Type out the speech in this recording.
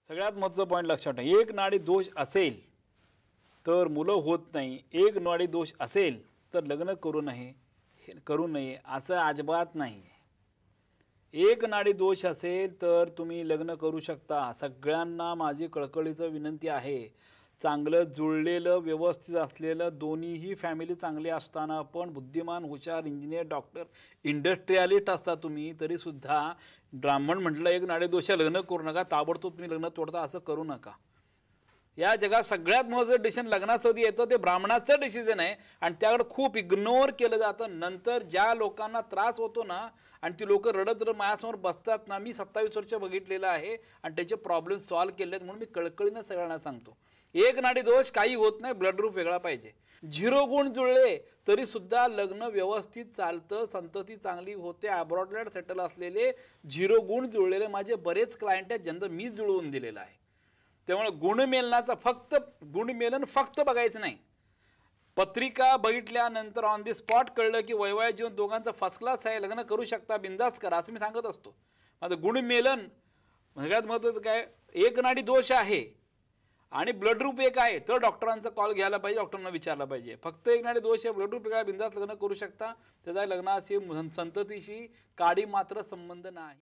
सगळ्यात महत्त्वाचा पॉईंट लक्षात ठेवा, एक नाडी दोष असेल तर मुलं होत नाही, एक नाडी दोष असेल तर लग्न करू नये असं अजिबात नाही. एक नाडी दोष असेल तर तुम्ही लग्न करू शकता. सगळ्यांना माझी कळकळीचं विनंती आहे, चांगलं जुळलेलं व्यवस्थित असलेलं दोन्हीही फॅमिली चांगली असताना पण बुद्धिमान हुशार इंजिनियर डॉक्टर इंडस्ट्रियलिस्ट असता तुम्ही तरीसुद्धा ब्राह्मण म्हटलं एक नाडी दोष लग्न करू नका, ताबडतोब तुम्ही लग्न तोडता असं करू नका. या जगात सगळ्यात महत्त्वाचं डिसिजन लग्नासाठी येतं ते ब्राह्मणाचं डिसिजन आहे आणि त्याकडे खूप इग्नोर केलं जातं. नंतर ज्या लोकांना त्रास होतो ना आणि ती लोक रडत रडत माझ्यासमोर बसतात ना, मी 27 वर्ष बघितलेलं आहे आणि त्याचे प्रॉब्लेम सॉल्व्ह केले आहेत. म्हणून मी कळकळीनं सगळ्यांना सांगतो, एक नाडी दोष काही होत नाही, ब्लड ग्रुप वेगळा पाहिजे. 0 गुण जुळले तरी सुद्धा लग्न व्यवस्थित चालतं, संतती चांगली होते. अब्रॉडला सेटल असलेले 0 गुण जुळलेले माझे बरेच क्लायंट आहेत ज्यांचं मी जुळवून दिलेलं आहे. त्यामुळे गुणमेलन फक्त बघायचं नाही. पत्रिका बघितल्यानंतर ऑन दी स्पॉट कळलं की वैवाहिक जीवन दोघांचं फर्स्ट क्लास आहे, लग्न करू शकता, बिंदास करा असं मी सांगत असतो. माझं गुणमेलन सगळ्यात महत्त्वाचं काय, एक नाडी दोष आहे आणि ब्लड ग्रुप एक आहे तर डॉक्टरांचा कॉल घ्यायला पाहिजे, डॉक्टरांना विचारला पाहिजे. फक्त एक नाडी दोष आहे, ब्लड ग्रुप वेगळा, बिंदास लग्न करू शकता, त्याचा लग्नाशी संततीशी काडी मात्र संबंध नाही.